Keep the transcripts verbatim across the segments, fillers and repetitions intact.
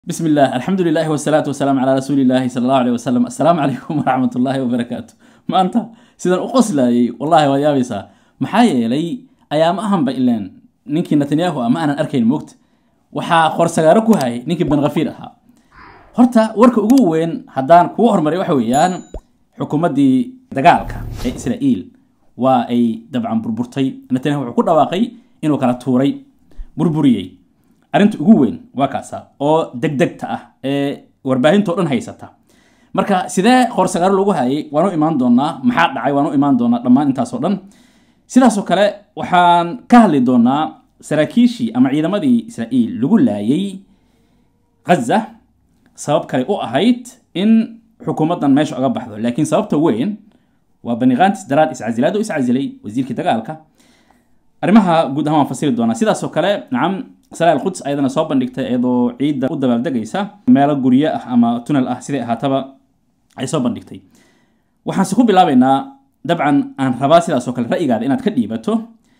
بسم الله الحمد لله والصلاة والسلام على رسول الله صلى الله عليه وسلم. السلام عليكم ورحمة الله وبركاته. ما أنت سيدان أقصلي والله ويا بيسا محايا لي أيام أهم بإلين نينكي نتنياهو أما أنا أركين موقت وحا خورسغاركو هاي نينكي بن غفيرها هورتا ورك ugu weyn hadaan ku hormaray waxa weeyaan xukuumadii dagaalka ee Israa'iil waa ay dabcan burburtay Netanyahu wuxuu ku dhawaaqay inuu kala tuuray burburiyay arinta ugu weyn waa kaasa oo degdegta ah ee warbaahinta oo dhan haysata marka sidee khoorsagaar lagu hayay waanu imaan doonaa maxaa dhacay waanu imaan doonaa dhamaan intaas oo dhan sidaas oo kale waxaan ka hadli doonaa saraakiishii ama ciidamadii Israa'iil lagu laayay Gaza sabab kale oo ahayd in xukuumadan meesha uga baxdo laakiin sababta weyn waa baniqaantis daraad iscazilaad oo iscazilay wasiirka dagaalka arimaha guud ahaan fasiri doona sidaas oo kale nacam salaal quds ayadana soo bandhigtay iyadoo ciidda u dabaaldegaysa meel guriye ah ama tunnel ah sidii ahaataba ay soo bandhigtay waxaan si ku bilaabaynaa dabcan aan rabaa sidaas oo kale ra'yigaada inaad ka dhiibato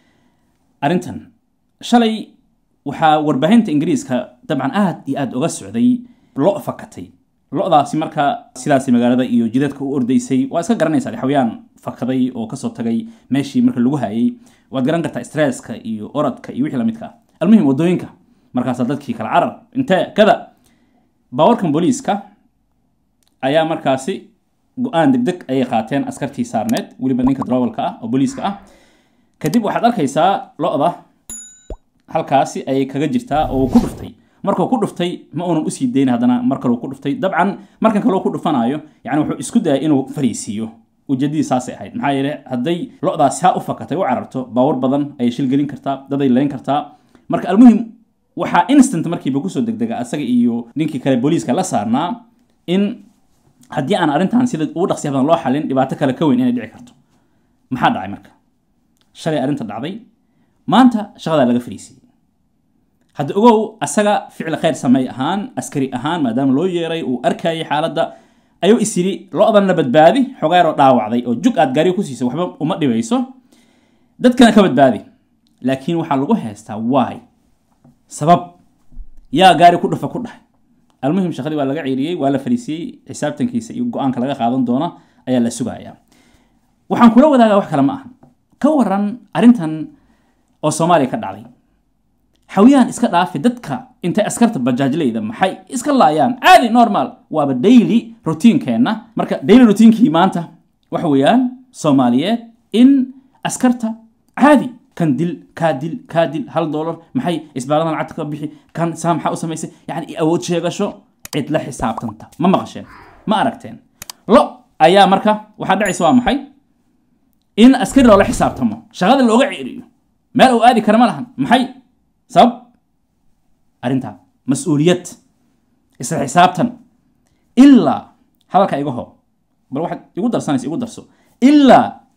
arintan shalay waxa warbaahinta Ingiriiska dabcan aad iyo aad uga socday loo fakatay loodaasi marka sidaas magaalada iyo jidadka u ordaysay waa iska garanaysaa xawayaan fakaday oo ka soo tagay meeshii marka lagu hayay waad garan kartaa stresska iyo orodka iyo wixii la midka المهم ودوينك مركز dadkii kala carar inta kada baawarkan booliiska ayaa markaasi go'aan degdeg ay qaateen askartii saarneed waliba ninka drawalka ah oo booliiska ah kadib waxaad arkaysaa looda halkaasi ay kaga jirtaa oo ku dhuftay markuu ku dhuftay ma uu u sii deyn hadana marka uu ku dhuftay dabcan markan kale uu ku dhufanayo yaani wuxuu isku dayay inuu fariisiyo ujeedadii saasay ahayd maxaa yeelay haday loodaasi ha u fakatay u cararto baawar badan ay shil gelin kartaa dad ay leen kartaa marka almuhim waxa instant markii buu soo degdega asaga iyo ninkii kale booliiska la saarnaa in hadii aan arintan sida uu dhaqsi badan loo xalin dhibaato kale ka weyn inay dhici karto maxaa dhacay marka shalay arinta dhacday maanta shaqada laga fariisay hadda ogow asaga ficil khayr samay ahaan askari ahaan maadaama loo yeeray uu arkay xaaladda ayuu isiri loodan la badbaadi xogaar oo dhaawacday oo jug aad gaari ku siisay waxba uma dhibayso dadkana ka badbaadi laakiin waxa lagu heestaa waay sabab yaa gaari ku dhufa ku dhahay almuhim shaqadii waa laga ciiriyay waa la fariisiyay xisaabtankiisa iyo go'aanka laga qaadan doona ayaa la sugayaa waxaan kula wadaagaa wax kale ma ahan ka waran arintan oo Soomaaliya ka dhacday xawiyaan iska dhaafay dadka inta askarta bajaajleyda maxay iska laayaan caadi normal waaba daily routine-keena marka daily routine-kii maanta waxa weeyaan Soomaaliyeed in askarta caadi kan dil kaadil kaadil hal dollar maxay isbaaradan lacagta ka bixi kan saamxa u sameysay yani awood sheegasho cid la xisaabtanta ma maqasheen ma aragteen lo ayaa marka waxa dhacaysa waa maxay in askari loo la xisaabtamo shaqada looga ciiriyo meel uu aadi kara ma lahan maxay sabab arinta mas'uuliyad isla xisaabtan illa halka iga hoo bal waxa igu darsanaysa igu darso illa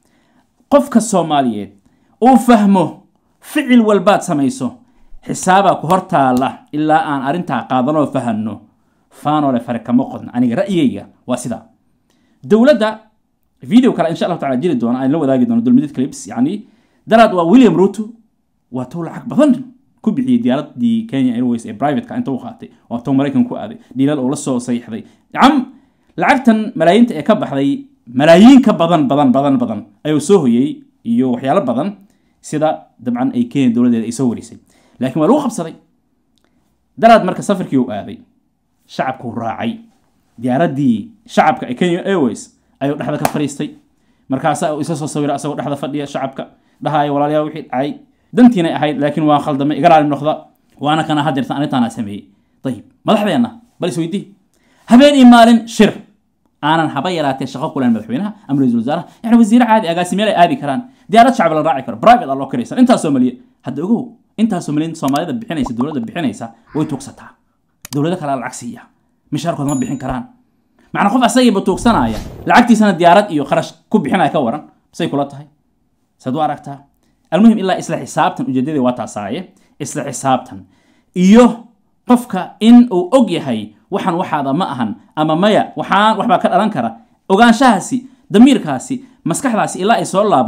qofka Soomaaliyeed oo fahmo ficil walbaad samayso xisaaba ku hortaala ilaa aan arinta qaadano fahanno faano le farka moqodna aniga ra'yigayga waa sida dawladda video kale insha Allah ta'ala jiri doona ay la wadaagi doono dulmidid clips yani daraad waa William Ruto waa tool lacag badan ku bixiyay diyaaradii Kenya Airways ee private ka inta uu qaatay oo toon Mareykan ku aaday dilal oo la soo saxiixday yacam lacagtan malaayiinta ee ka baxday malaayiin ka badan badan badan badan ayuu soo hoyay iyo waxyaalo badan sida dabcan ay Kenya dawladeeda ay soo warisay laakiin waa lagu qabsaday daraad marka safarkii uu aaday shacabku raacay diyaaradii shacabka ee Kenya Airways ayuu dhaxda ka fariistay markaas uu isa soo sawiray asagoo dhaxda fadhiya shacabka dhahay walaalayaal wixii dhacay dantiina ahayd laakiin waa khaldamay igaraal noqda waana kana hadirta anitaana sameeyay tayib madaxdeena bal isweydii habeen iyo maalin shir aanan haba yaraatay shaqo kulan madaxweynaha ama ra'iisul wasaaraha yani wasiir caadi agaasimeeyay ay aadi karaan diyaarad shacab la raaci karo private loo kareysan inta Soomaaliya hadda ogow inta Soomaaliyeed Soomaalida bixinaysa dawladda bixinaysa way tuugsataa dawladda kale lacag siiya mishaarkooda ma bixin karaan macna qof asayba tuugsanaya lacagtiisana diyaarad iyo kharash ku bixinaya ka waran say kula tahay sadu aragtaa almuhim illa isla xisaabtan ujeedada waa taasaaye isla xisaabtan iyo qofka in uu og yahay waxan waxaada ma ahan ama maya waxaan waxba ka dhalan kara ogaanshahaasi damiirkaasi maskaxdaasi ilaa ay soo laabato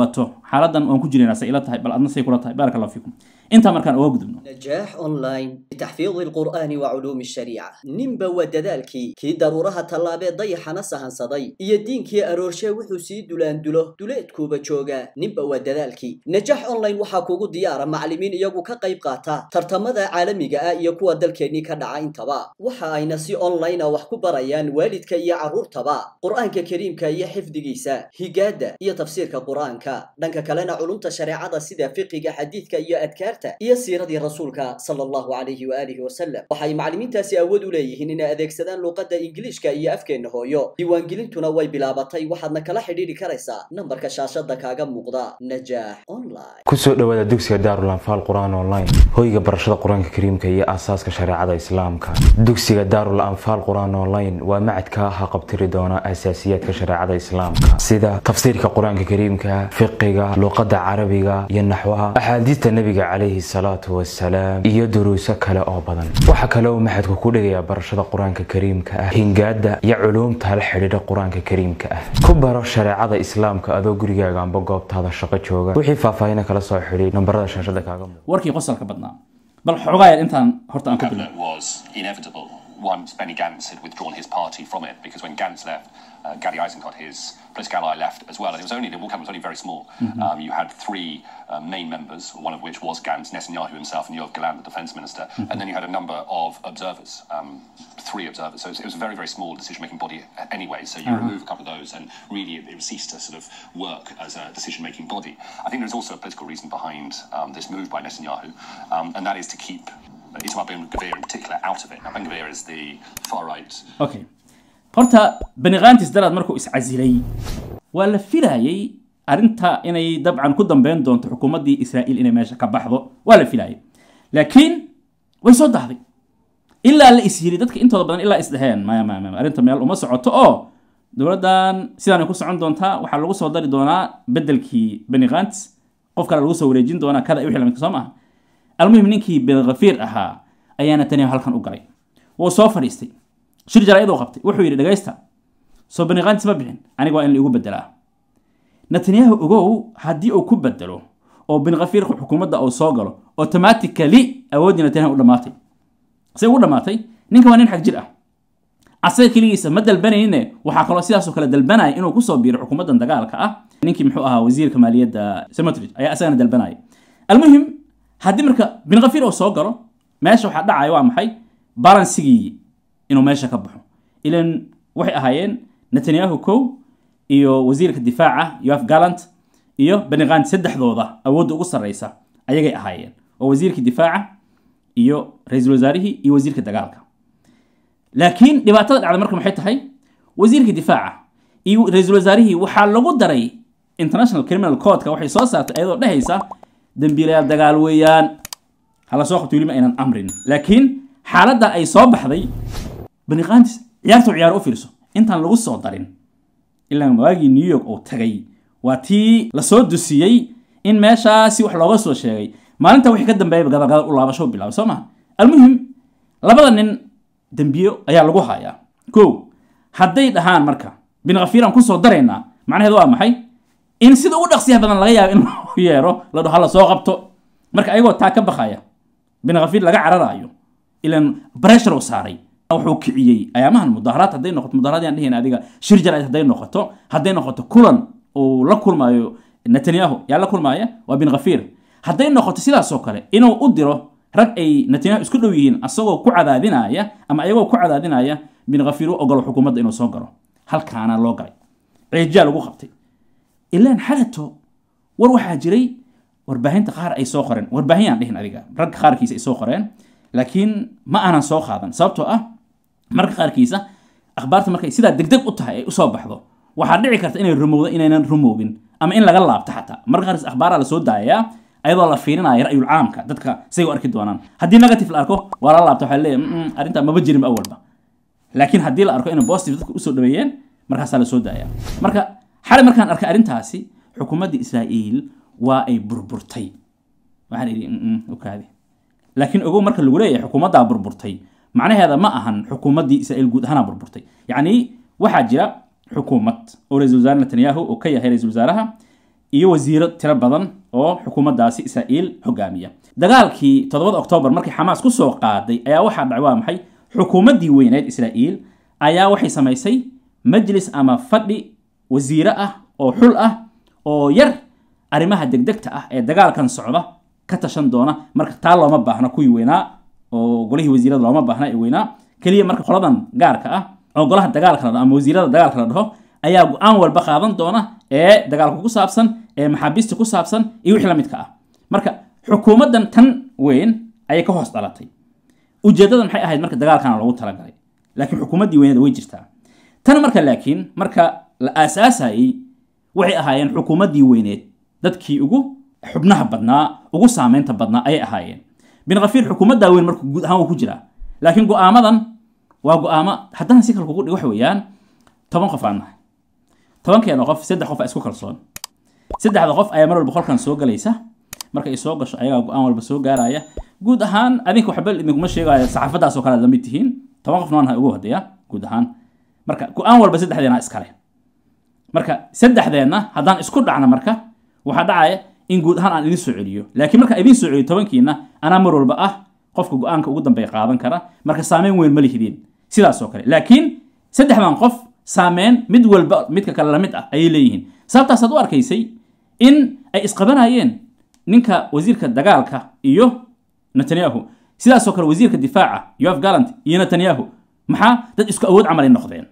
حالدا وان كجيرينا سئلتها بل ادنا سيكولتها بارك الله فيكم انت مركان اوغ دبنو نجاح اونلاين لتحفيظ القرآن وعلوم الشريعة نيمبا وددالكي كي ضرورها طلابه ضيحنا سهنسداي iyo diinkii aroorshay wuxuu sii dulaan dulo duleedkuuba jooga nimba wadadaalkii najax online waxa kugu diyaara macallimiin iyagu ka qayb qaata tartamada caalamiga ah iyo kuwa dalkeeni ka dhaca intaba waxa ayna si online ah wax ku barayaan waalidka iyo caruurtaba quraanka kariimka iyo xifdigiisa higaada iyo tafsiirka quraanka dhanka kalena culumta shariicada sida fiqiga xadiidka iyo adkaarta iyo siiradii rasuulka sallallahu alayhi wa alihi wa sallam waxay macallimiintaasi awood u leeyihiin inay adeegsadaan luqadda ingiliishka iyo afkeena hooyo diiwaangelintuna way bilaabatay waxaadna kala xidhiidhi karaysaa nambarka shaashada kaaga muuqda najaax online ku soo dhawaada dugsiga daarul anfaal quraan online hoyga barashada quraanka kariimka iyo asaaska shariicada islaamka dugsiga daarul anfaal quraan online waa macad ka qabtiri doona asaasiyaadka shariicada islaamka sida tafsiirka quraanka kariimka fiqiga luqadda carabiga iyo naxwaha axaadiista nabiga calayhi salaatu wassalaam iyo duruuso kale oo badan waxa kale oo macadku ku dhigaya barashada quraanka kariimka ah hingaada iyo culumta la xiriira quraanka kariimka ah ku baro shariicada islaamka adoo gurigaaga amba goobtaada shaqo jooga wixii faahfaahin kala soo xiriir nambarada shaashada kaaga muuqda warkii qosolka badnaa bal xogaayad intaan horta aan ka bilaa was inevitable once Benny Gantz had withdrawn his party from it, because when Gantz left, uh, Gary Eisenkot, his political ally, left as well. And it was only, the Walk was only very small. Mm-hmm. um, you had three uh, main members, one of which was Gantz, Netanyahu himself, and Yoav Gallant, the defense minister. Mm-hmm. And then you had a number of observers, um, three observers. So it was, it was a very, very small decision-making body anyway. So you uh-huh. remove a couple of those, and really it, it ceased to sort of work as a decision-making body. I think there's also a political reason behind um, this move by Netanyahu, um, and that is to keep Itamar Ben-Gvir in particular out of it. Now Ben-Gvir is the far right. Okay. horta Benny Gantz daraad markuu is casilay waa la filayay arinta inay dabcan ku dambeyn doonto xukuumadii Israa'iil inay meesha ka baxdo waa la filayay laakiin way soo dahday ilaa la isiri dadka intooda badan ilaa isdaheen ma ma ma arinta meel uma socoto oo dawladan sidaan ay ku socon doontaa waxa lagu soo dari doonaa bedelkii Benny Gantz qof kale lagu soo wareejin doonaa kada wixii la mid soo maaha المهم نينكي بالغفير أها أيانا تاني هالكن أقري وصوفر يستي شو رجال أيضا غبتي وحوي لدقايستا سو بني غانت سببين أنا قوى إن اللي يقبل نتنياهو أقو هدي أو كبدلو أو بن غفير حكومة أو صاغلو أوتوماتيكالي أودي نتنياهو ولا ماتي سي ولا ماتي نينكا وانين حق جرأة عصير كليسة مدى البني إنه وحاقلو سياسو كلا دالبناي إنه كسو بير حكومة دقالك أه نينكي محوها وزير كمالية دا سمتريج أي أسانا دالبناي المهم haddii marka bin Ghafiir oo soo galo meesha waxa dhacay waa maxay balansigii inuu meesha ka baxo ilaan waxay ahaayeen Netanyahu kow iyo wasiirka difaaca Yoav Gallant iyo Benny Gantz saddexdooda awood ugu sareysa ayagay ahaayeen oo wasiirka difaaca iyo ra'iisul wasaarihi iyo wasiirka dagaalka laakiin dhibaatada dhacday marka maxay tahay wasiirka difaaca iyo ra'iisul wasaarihi waxa lagu daray International Criminal Court-ka waxay soo saartay ayadoo dhahaysa dambiilayaal dagaal weeyaan hala soo qabto weli ma aynan amrin laakiin xaaladda ay soo baxday Benny Gantz ciyaartu ciyaar u fiirso intaan lagu soo darin ilaa maagi New York oo tagay waa tii la soo dusiyay in meeshaasi wax looga soo sheegay maalinta wixii ka dambeeyay gadagada u laabasho bilaab soo ma almuhim labada nin dambiyo ayaa lagu hayaa koow hadday dhahaan marka Benny Ghafiir aan ku soo dareynaa macnaheedu waa maxay in sida ugu dhaqsiyaha badan laga yaabo in loo yeero la dhaho la soo qabto marka ayagoo taa ka baxaya Benny Ghafiir laga cararayo ilaan pressure uu saaray wuxuu kiciyay ayaamahan mudaharaad haday noqoto mudaharaad aan dhihin adiga shir jaraa'id haday noqoto haday noqoto kulan oo la kulmayo Netanyahu yaa la kulmaya waa Benny Ghafiir haday noqoto sidaas oo kale inuu u diro rag ay Netanyahu isku dhow yihiin asagoo ku cadaadinaya ama ayagoo ku cadaadinaya Benny Ghafiir oo ogol xukuumadda inuu soo galo halkaana loo galay ciijiya lagu qabtay ilaan xalato war waxa jiray warbaahinta qaar ay soo qoreen warbaahinaan dhihin adiga rag qaarkiisa ay soo qoreen laakiin ma aanan soo qaadan sababtoo ah marka qaarkiisa akhbaarta markay sida degdeg u tahay ay u soo baxdo waxa dhici karta inay rumowdo inaynan rumoobin ama in laga laabto xataa marka qaarkiisa akhbaara la soo daayaa ayadoo la fiirinayo ra'yul caamka dadka say u arki doonaan haddii negative la arko waa la laabto waxa leeyahay arrinta maba jirin awalba laakiin haddii la arko in positive dadku u soo dhaweeyeen markaas la soo daayaa marka xalay markaan arkay arintaasi xukuumadda Israa'iil waa ay burburtay waxaan idin okaadi laakiin ogow marka lagu leeyahay xukuumadda burburtay macnaheeda ma ahan xukuumadda Israa'iil guud ahaan burburtay yaani waxa jira xukuumad oo ra'iisul wasaare Netanyahu oo ka yahay ra'iisul wasaaraha iyo wasiiro tiro badan oo xukuumaddaasi Israa'iil hogaamiya dagaalkii toddobada Oktoobar markii Xamaas ku soo qaaday ayaa waxa dhacay waa maxay xukuumaddii weyneed Israa'iil ayaa waxay samaysay majlis ama fadhi wasiiro ah oo xul ah oo yar arrimaha degdegta ah ee dagaalkan socda ka tashan doona marka taa looma baahna kuwii weynaa oo golihii wasiirada looma baahna ee weynaa kaliya marka qoladan gaarka ah oo golaha dagaalka la ama wasiirada dagaalka la dhaho ayaa go'aan walba qaadan doona ee dagaalku ku saabsan ee maxaabiista ku saabsan iyo wixii la midka ah marka xukuumaddan tan weyn ayay ka hoos dhalatay ujeedada maxay ahayd marka dagaalkan loogu talagalay laakiin xukuumaddii weyneed way jirtaa tan marka laakiin marka la aasaasayay waxay ahaayeen xukuumaddii weyneed dadkii ugu xubnaha badnaa ugu saameynta badnaa ayay ahaayeen bin Ghafiir xukuumadda weyn marka guud ahaan uu ku jiraa laakiin go'aamadan waa go'aamo haddana si kale kugu dhig wax weeyaan toban qof aan nahay tobankeena qof saddex qof isku kalsoon saddexda qof ayaa mar walba qolkan soo galaysa marka ay soo gasho ayaga go'aan walba soo gaaraya guud ahaan adinka waxba idinkuma sheegayo saxaafadaas oo kale la mid tihiin toban qof noon ugu hadaya guud ahaan marka go'aan walba saddexdeena iskale marka saddexdeena haddaan isku dhacna marka waxa dhacaya in guud ahaan aan idin soo celiyo laakiin marka idin soo celiyo tobankiina ana mar walba ah qofka go'aanka ugu dambeeya qaadan kara marka saameyn weyn ma lihidin sidaas oo kale laakiin saddexdan qof saameyn mid walba midka kale la mid ah ay leeyihiin sababtaas aad u arkaysay in ay isqabanayeen ninka wasiirka dagaalka iyo Netanyahu sidaas oo kale wasiirka difaaca Yoav Gallant iyo Netanyahu maxaa dad isku awood camal ay noqdeen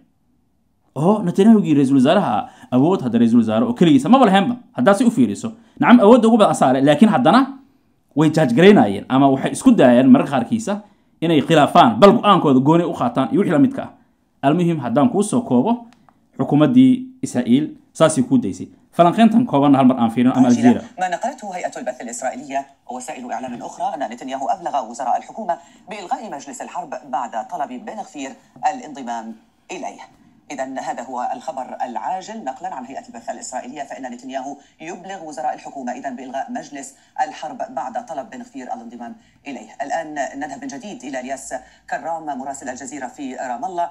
oo Netanyahu gii ra'iisul wasaaraha awood hada ra'iisul wasaare oo kaligiisa ma balheemba haddaa si u fiiriso nacam awood ugu badan asaale laakiin haddana way judge gareynayeen ama waxay isku daayeen marka qaarkiisa inay khilaafaan bal go'aankooda gooni u qaataan iyo wixii la midka ah almuhim haddaan kuu soo koobo xukuumaddii Israa'iil saasi ku daysay فلنقينتن كوبان هالمر أنفيرين أم الجزيرة. ما نقلته هيئة البث الإسرائيلية ووسائل إعلام أخرى أن نتنياهو أبلغ وزراء الحكومة بإلغاء مجلس الحرب بعد طلب بن غفير الانضمام إليه. إذا هذا هو الخبر العاجل نقلا عن هيئة البث الإسرائيلية فإن نتنياهو يبلغ وزراء الحكومة إذا بإلغاء مجلس الحرب بعد طلب بن غفير الانضمام إليه. الآن نذهب من جديد إلى الياس كرام مراسل الجزيرة في رام الله.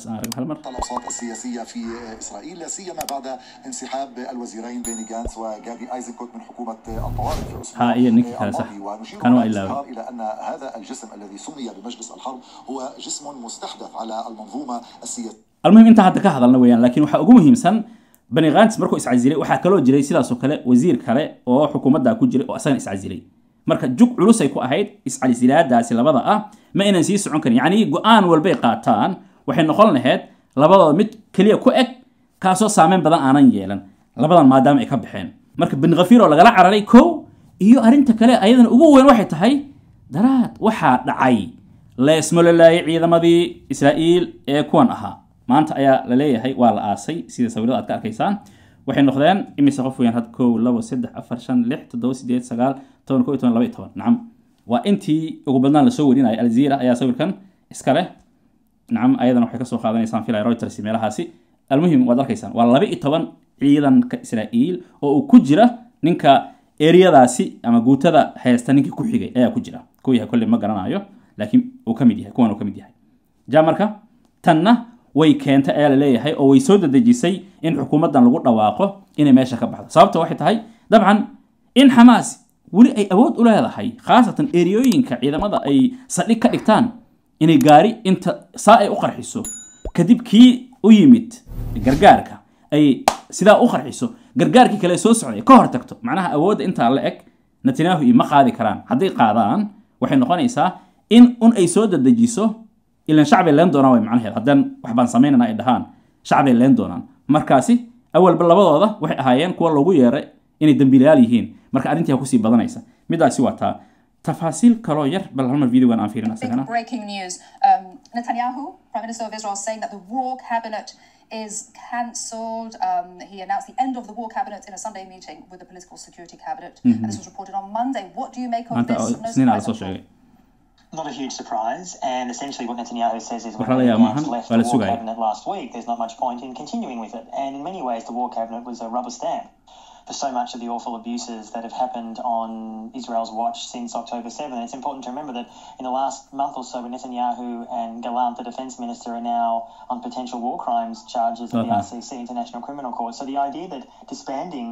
الأوساط السياسية في إسرائيل لا سيما بعد انسحاب الوزيرين بيني جانتس وجادي ايزنكوت من حكومة الطوارئ في الأسبوع الماضي ونشير إلى أن هذا الجسم الذي سمي بمجلس الحرب هو جسم مستحدث على المنظومة السياسية. المهم انت hadda ka hadalna weeyaan laakiin waxa ugu muhiimsan Benny Gantz markuu iscazilay waxa kale oo jiray sidaas oo kale wasiir kale oo xukuumadda ku jiray oo asagan iscazilay marka jug culus ay ku ahayd iscaziladaasi labada ah ma inaan sii socon karin yani go'aan walbay qaataan waxay noqon lahayd labadooda mid kaliya ku eg kaasoo saameyn badan aanan yeelan labadan maadaama ay ka baxeen marka Benny Gafir oo lagala cararay kow iyo arinta kale ayadana ugu weyn waxay tahay daraad waxa dhacay leesmololay ciidamadii Israa'iil ee kuwan ahaa maanta ayaa la leeyahay waa la aasay sida sawirada aad ka arkaysaan waxay noqdeen imise qof weyn had kow labo saddex afar shan lix toddoba sideed sagaal toban kow iyo toban laba iyo toban nacam waa intii ugu badnaan la soo warinayay Al Jazeera ayaa sawirkan iska leh nacam ayadana waxay ka soo qaadanaysaan filay Reuters meelahaasi almuhim waad arkaysaan waa laba iyo toban ciidanka Israa'iil oo uu ku jira ninka eriyadaasi ama guutada haysta ninkii ku xigay ayaa ku jira kuwa yahay kulli ma garanayo laakiin uu ka mid yahay kuwan uu ka mid yahay jaamarka tanna way keentay ayaa la leeyahay oo way soo dadajisay in xukuumaddan lagu dhawaaqo inay meesha ka baxdo sababta waxay tahay dabcan in Xamaas wali ay awood u leedahay khaasatan eriyooyinka ciidamada ay sadhig ka dhigtaan inay gaari inta saa ay u qarxiso kadib kii u yimid gargaarka ay sidaa u qarxiso gargaarkii kale soo socday ka hor tagto macnaha awoodda inta la eg Netanyahu ima qaadi karaan haddii qaadaan waxay noqonaysaa in un ay soo dadajiso إلا شعب اللي عندنا وين معناه هذا وحبان سمينا إدهان شعب اللي عندنا مركزي أول بالله هذا وح هايين كل لوجو يرى إن الدنبيلالي هين مركز أنتي هكوسي بدنايسا ميدا سواتها تفاصيل كراير بالهم الفيديو أنا أنفيرنا سكنا. Breaking news: um, Netanyahu, Prime Minister of Israel, saying that the war cabinet is cancelled. Um, he announced the end of the war cabinet in a Sunday meeting with the political security cabinet, mm-hmm. and this was reported on Monday. What do you make of this? No surprise. Not a huge surprise, and essentially what Netanyahu says is when Gantz left the war cabinet last week, there's not much point in continuing with it. And in many ways, the war cabinet was a rubber stamp for so much of the awful abuses that have happened on Israel's watch since October seventh. It's important to remember that in the last month or so, when Netanyahu and Gallant, the defense minister, are now on potential war crimes charges at the I C C, International Criminal Court. So the idea that disbanding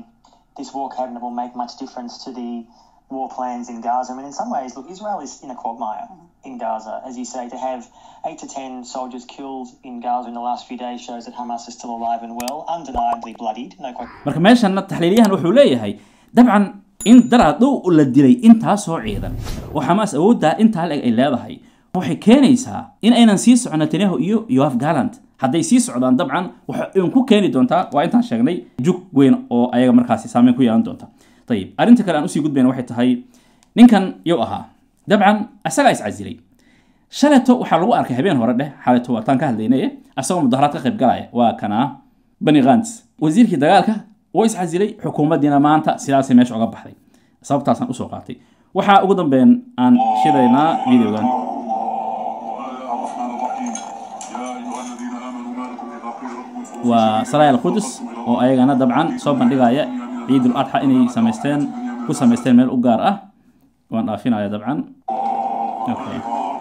this war cabinet will make much difference to the war plans in Gaza. I mean, in some ways, look, Israel is in a quagmire in Gaza. As you say, to have eight to ten soldiers killed in Gaza in the last few days shows that Hamas is still alive and well, undeniably bloodied. No question. marka meeshan taxliiliyahan wuxuu leeyahay dabcan in daraad uu la dilay inta soo ciidan oo Hamas awoodda inta ay leedahay waxay keenaysaa in aynan sii socon Netanyahu iyo Yoav Gallant hadday sii socdaan dabcan waxa uu ku keeni doontaa waa intaan sheegnay jug weyn oo ayaga markaasi saameyn ku yeelan doonta طيب arinta kale aan u sii gudbayna waxay tahay ninkan yow ahaa dabcan asaga is cazilay shalato waxa lagu arkay habeen hore dheh xalato waa tan ka hadlaynay asagoo mudaharaad ka qayb galaya waa kana Benny Gantz wasiirkii dagaalka oo is cazilay xukuumadina maanta sidaas meesha uga baxday sababtaas aan u soo qaatay waxa ugu dambeyn aan shidaynaa videogan وسرايا القدس oo ayagana dabcan soo bandhigaya ciid al-adha inay sameysteen ku sameysteen meel u gaar ah waan dhaafinaya dabcan okay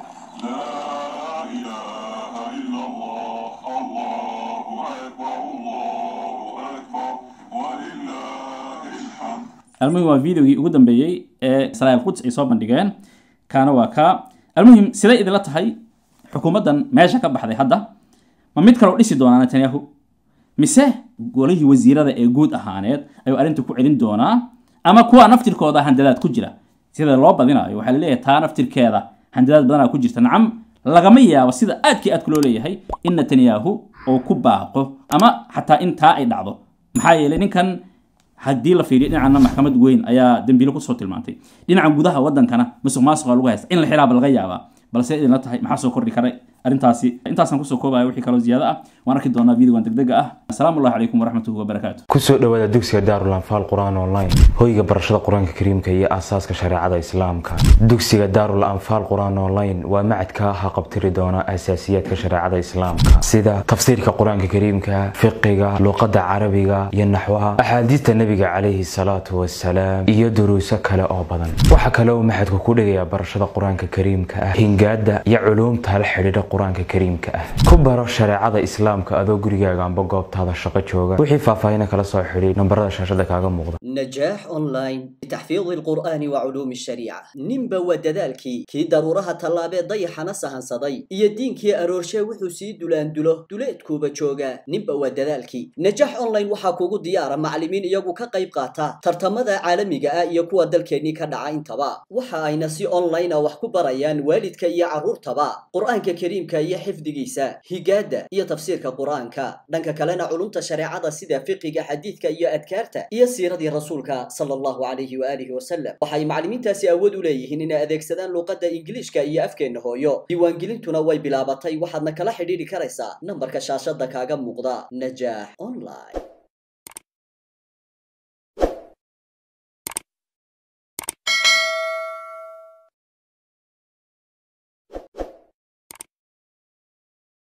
المهم waa videogii ugu dambeeyay ee saraaya al-quds ay soo bandhigeen kaana waa ka المهم sida idin la tahay xukuumadan meesha ka baxday hadda ma mid kale oo dhisi doona Netanyahu mise golihii wasiirada ee guud ahaaneed ay arinta ku celin doonaa ama kuwa naftirkooda handadaad ku jira sida loo badinayo waxa la leeyahay taa naftirkeeda handadaad badan ku jirta nacam lagama yaabo sida aadkii aad ku loo leeyahay in Netanyahu oo ku baaqo ama xataa inta ay dhacdo maxaa yeelay ninkan haddii la fiiriyo dhinacna maxkamad weyn ayaa dambiilo ku soo tilmaantay dhinaca gudaha wadankana musuqmaasuqa lagu haysta in la xiraab laga yaabaa balse idin la tahay maxaa soo kordhi karay arintaasi intaasaan kusoo koobayo wixii kale ziyaado ah waan arki doonaa videogan degdeg ah assalaamu alaykum waraxmatullahi wabarakaatuh kusoo dhawaada dugsiga Darul Anfal Qur'aan Online hoyga barashada Quraanka Kariimka iyo asaaska shariicada Islaamka dugsiga Darul Anfal Qur'aan Online waa macad ka haqabtiri doona asaasiyaadka shariicada Islaamka sida tafsiirka Quraanka Kariimka fiqiga luqadda Carabiga iyo naxwaha ahadiista nabiga calayhi salaatu wassalaam iyo duruuso kale oo badan waxa kale oo macadku ku dhigaya barashada Quraanka Kariimka ah hingaada iyo culuumta la xiriira Quraanka Kariimka ah ku baro shariicada Islaamka adoo gurigaaga amba goobtaada shaqo jooga wixii faahfaahin kala soo xiriir nambarada shaashada kaaga muuqda نجاح أونلاين لتحفيظ القرآن وعلوم الشريعة نمبا وددالكي كي ضرورها طلابي ضيحنا سهن صدي يدين كي أرورشا وحسي دولان دولو دولات كوبا جوغا نمبا وددالكي نجاح أونلاين وحاكوغو ديارة معلمين يغو كقيب قاتا ترتمدا عالمي غا يكوا دالكيني كدعا انتبا وحا اي نسي أونلاين وحكو برايان والد كي عرور تبا قرآن كريم كي حفظ جيسا هجادة يا تفسير كقرآن كا دنك كلنا علوم تشريعة سيدا فقه حديث كي أذكارتا يا سيرة رسولك صلى الله عليه وآله وسلم وحي معلمين تاسي أودوا ليهن إن أذيك سدان لقد إنجليش كي أفكين هويو ديوان جلين تنوي بلابطي وحد نكلا حديري كريسا نمبر كشاشة دكاغا مقضى نجاح أونلاين.